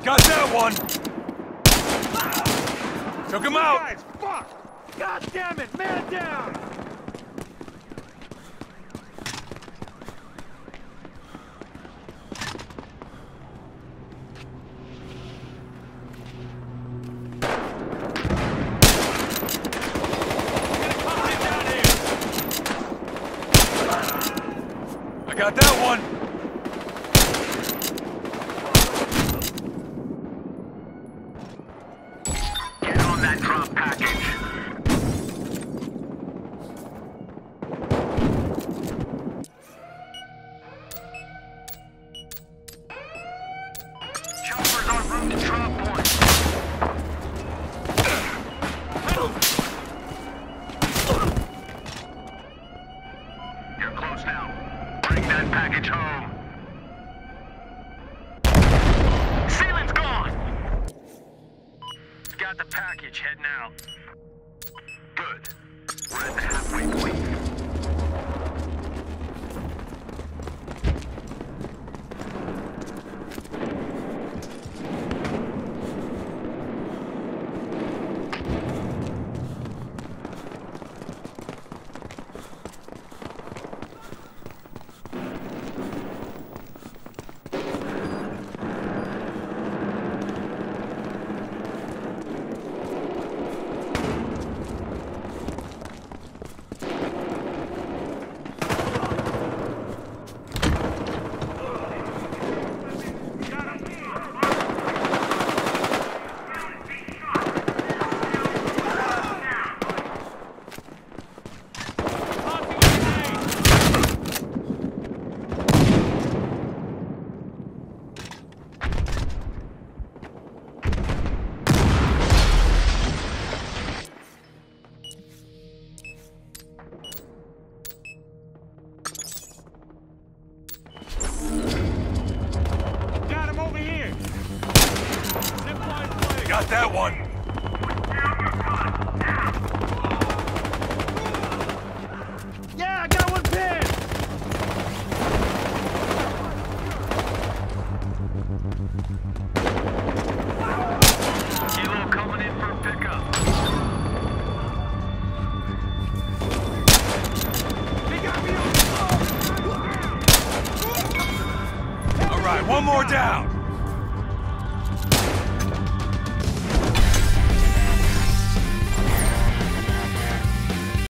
Got that one! Took him out! Guys, fuck! God damn it! Man down! I got that one! Get on that drop package. Choppers en route to drop point. You're close now. Bring that package home. Sealand's gone! Got the package heading out. Good. We're at the halfway point. Got him over here! Got that one! Yeah, I got one pinned! Kilo coming in for pickup. They got me on Alright, one more down!